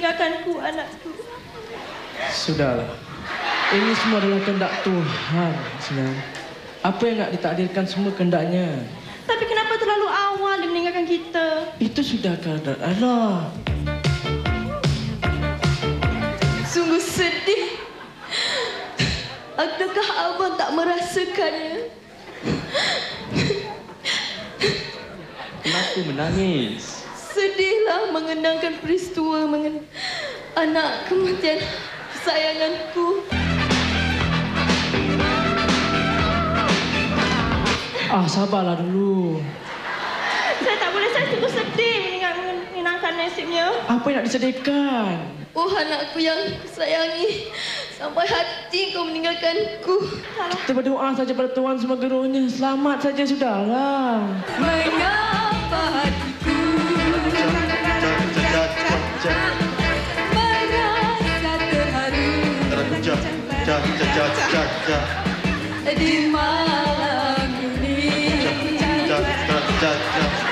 meninggalkanku, anakku. Sudahlah. Ini semua adalah kehendak Tuhan, Sinan. Apa yang nak ditakdirkan semua kehendaknya. Tapi kenapa terlalu awal dia meninggalkan kita? Itu sudah kehendak Allah. Sungguh sedih. Adakah abang tak merasakannya? Kenapa menangis? Sedihlah mengenangkan peristiwa anak kematian kesayanganku. Sabarlah dulu. Saya tak boleh, saya sungguh sedih mengenangkan nasibnya. Apa yang nak disedihkan? Oh, anakku yang sayangi, sampai hati kau meninggalkanku. Kita berdoa saja pada Tuhan semoga rohnya selamat saja sudahlah. Mengapa hatiku merasa terharu di malam ini.